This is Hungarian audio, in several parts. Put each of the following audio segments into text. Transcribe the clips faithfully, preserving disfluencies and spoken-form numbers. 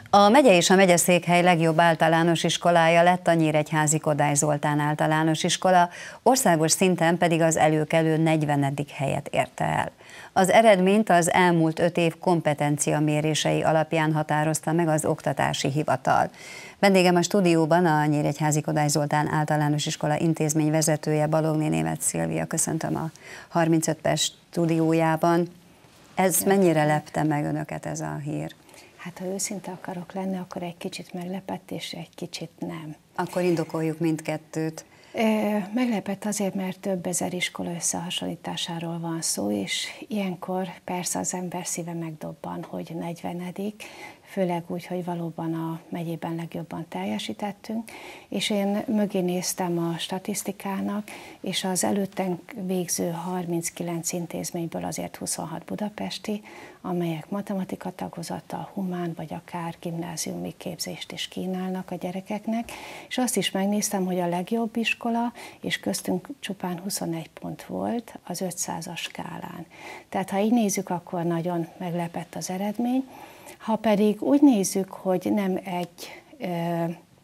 A megye és a megyeszékhely legjobb általános iskolája lett a nyíregyházi Kodály Zoltán általános iskola, országos szinten pedig az előkelő negyvenedik helyet érte el. Az eredményt az elmúlt öt év kompetencia mérései alapján határozta meg az oktatási hivatal. Vendégem a stúdióban a nyíregyházi Kodály Zoltán általános iskola intézmény vezetője, Balogné Németh Szilvia. Köszöntöm a harmincöt perc stúdiójában. Ez mennyire lepte meg önöket, ez a hír? Hát, ha őszinte akarok lenni, akkor egy kicsit meglepett, és egy kicsit nem. Akkor indokoljuk mindkettőt. Meglepett azért, mert több ezer iskola összehasonlításáról van szó, és ilyenkor persze az ember szíve megdobban, hogy negyvenedik, főleg úgy, hogy valóban a megyében legjobban teljesítettünk, és én mögé néztem a statisztikának, és az előttünk végző harminckilenc intézményből azért huszonhat budapesti, amelyek matematika tagozattal, humán vagy akár gimnáziumi képzést is kínálnak a gyerekeknek, és azt is megnéztem, hogy a legjobb iskola, és köztünk csupán huszonegy pont volt az ötszázas skálán. Tehát ha így nézzük, akkor nagyon meglepett az eredmény. Ha pedig úgy nézzük, hogy nem egy e,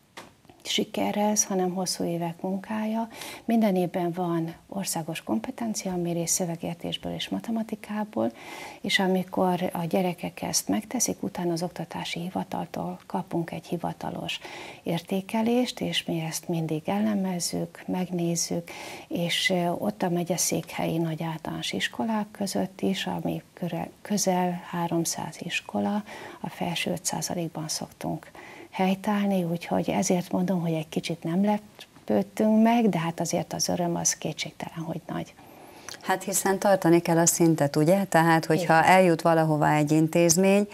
siker ez, hanem hosszú évek munkája, minden évben van országos kompetenciamérés szövegértésből és matematikából, és amikor a gyerekek ezt megteszik, utána az oktatási hivataltól kapunk egy hivatalos értékelést, és mi ezt mindig elemezzük, megnézzük, és ott a megyeszékhelyi nagy általános iskolák között is, ami közel háromszáz iskola, a felső öt százalékban szoktunk helytállni, úgyhogy ezért mondom, hogy egy kicsit nem lepődtünk meg, de hát azért az öröm az kétségtelen, hogy nagy. Hát hiszen tartani kell a szintet, ugye? Tehát, hogyha eljut valahová egy intézmény,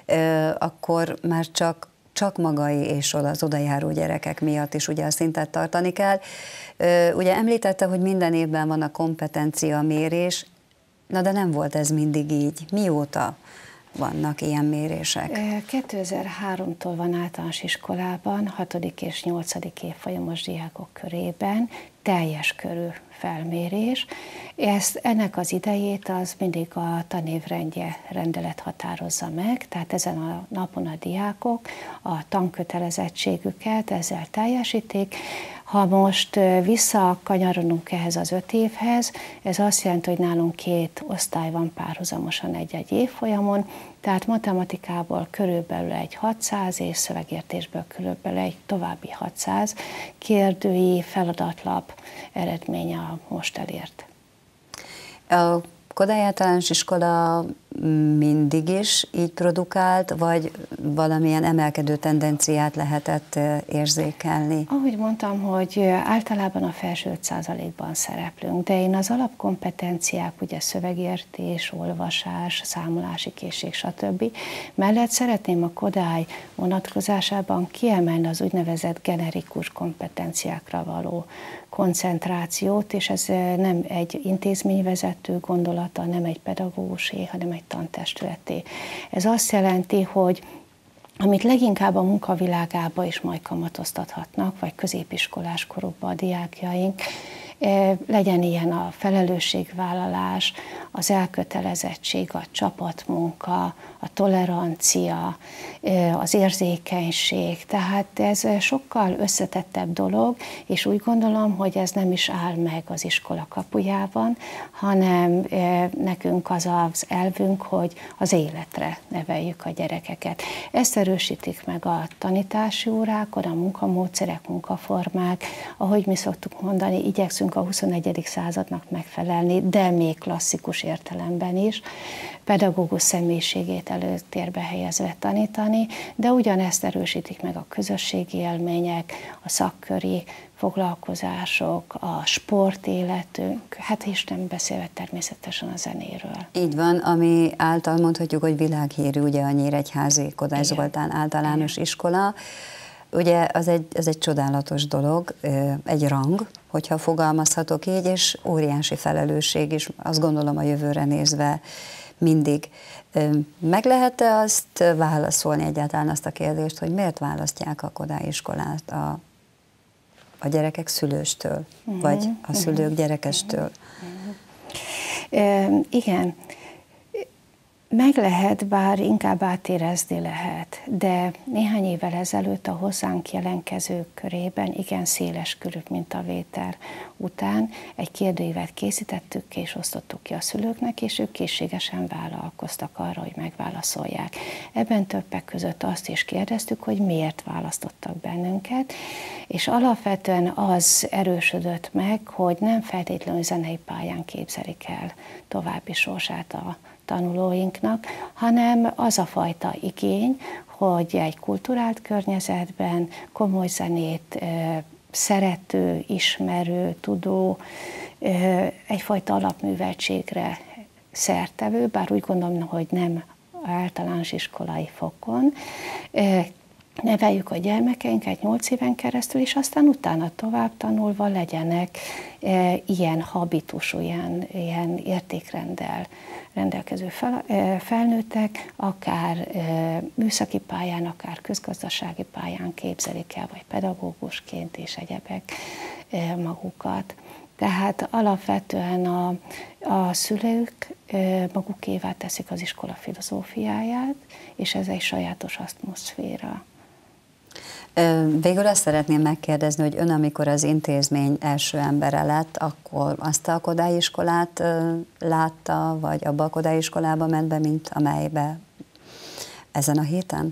akkor már csak, csak magai és az odajáró gyerekek miatt is ugye a szintet tartani kell. Ugye említette, hogy minden évben van a kompetencia mérés, na de nem volt ez mindig így. Mióta vannak ilyen mérések? kétezer-háromtól van általános iskolában, hatodik és nyolcadik évfolyamos diákok körében teljes körű felmérés. Ezt, ennek az idejét az mindig a tanévrendje rendelet határozza meg, tehát ezen a napon a diákok a tankötelezettségüket ezzel teljesítik. Ha most visszakanyarodunk ehhez az öt évhez, ez azt jelenti, hogy nálunk két osztály van párhuzamosan egy-egy évfolyamon, tehát matematikából körülbelül egy hatszáz és szövegértésből körülbelül egy további hatszáz kérdői feladatlap eredménye a most elért. A Kodály általános iskola mindig is így produkált, vagy valamilyen emelkedő tendenciát lehetett érzékelni? Ahogy mondtam, hogy általában a felső öt százalékban szereplünk, de én az alapkompetenciák, ugye szövegértés, olvasás, számolási készség, stb. Mellett szeretném a Kodály vonatkozásában kiemelni az úgynevezett generikus kompetenciákra való koncentrációt, és ez nem egy intézményvezető gondolata, nem egy pedagógusé, hanem egy tantestületé. Ez azt jelenti, hogy amit leginkább a munkavilágába is majd kamatoztathatnak, vagy középiskolás korukban a diákjaink, legyen ilyen a felelősségvállalás, az elkötelezettség, a csapatmunka, a tolerancia, az érzékenység. Tehát ez sokkal összetettebb dolog, és úgy gondolom, hogy ez nem is áll meg az iskola kapujában, hanem nekünk az az elvünk, hogy az életre neveljük a gyerekeket. Ezt erősítik meg a tanítási órákon, a munkamódszerek, munkaformák, ahogy mi szoktuk mondani, igyekszünk a huszonegyedik századnak megfelelni, de még klasszikus értelemben is, pedagógus személyiségét előtérbe helyezve tanítani, de ugyanezt erősítik meg a közösségi élmények, a szakköri foglalkozások, a sportéletünk, hát is nem beszélve természetesen a zenéről. Így van, ami által mondhatjuk, hogy világhírű ugye a nyíregyházi Kodály Zoltán általános Igen. iskola. Ugye az egy, ez egy csodálatos dolog, egy rang, hogyha fogalmazhatok így, és óriási felelősség is, azt gondolom a jövőre nézve mindig. Meg lehet-e azt válaszolni egyáltalán azt a kérdést, hogy miért választják a Kodály iskolát a, a gyerekek szülőstől, uh-huh, vagy a szülők uh-huh, gyerekestől? Uh-huh. Uh, igen. Meg lehet, bár inkább átérezni lehet, de néhány évvel ezelőtt a hozzánk jelentkezők körében igen széles körű mintavétel után egy kérdőívet készítettük és osztottuk ki a szülőknek, és ők készségesen vállalkoztak arra, hogy megválaszolják. Ebben többek között azt is kérdeztük, hogy miért választottak bennünket, és alapvetően az erősödött meg, hogy nem feltétlenül zenei pályán képzelik el további sorsát a tanulóinknak, hanem az a fajta igény, hogy egy kulturált környezetben komoly zenét szerető, ismerő, tudó, egyfajta alapműveltségre szertevő, bár úgy gondolom, hogy nem általános iskolai fokon, neveljük a gyermekeinket nyolc éven keresztül, és aztán utána tovább tanulva legyenek e, ilyen habitusú, ilyen, ilyen értékrenddel rendelkező fel, e, felnőttek, akár e, műszaki pályán, akár közgazdasági pályán képzelik el, vagy pedagógusként és egyebek e, magukat. Tehát alapvetően a, a szülők e, magukévá teszik az iskola filozófiáját, és ez egy sajátos atmoszféra. Végül azt szeretném megkérdezni, hogy ön, amikor az intézmény első embere lett, akkor azt a Kodály iskolát látta, vagy abba a Kodály iskolába ment be, mint amelybe ezen a héten?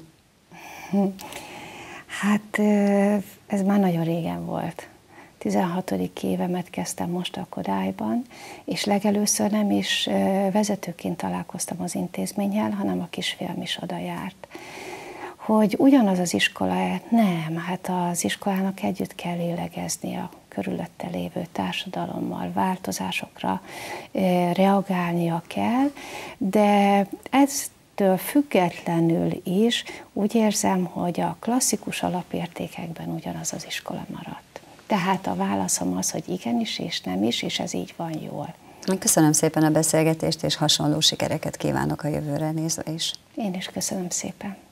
Hát ez már nagyon régen volt. tizenhatodik évemet kezdtem most a Kodályban, és legelőször nem is vezetőként találkoztam az intézménnyel, hanem a kisfiam is oda járt. Hogy ugyanaz az iskola, nem, hát az iskolának együtt kell lélegezni a körülötte lévő társadalommal, változásokra reagálnia kell, de eztől függetlenül is úgy érzem, hogy a klasszikus alapértékekben ugyanaz az iskola maradt. Tehát a válaszom az, hogy igenis és nem is, és ez így van jól. Köszönöm szépen a beszélgetést, és hasonló sikereket kívánok a jövőre nézve is. Én is köszönöm szépen.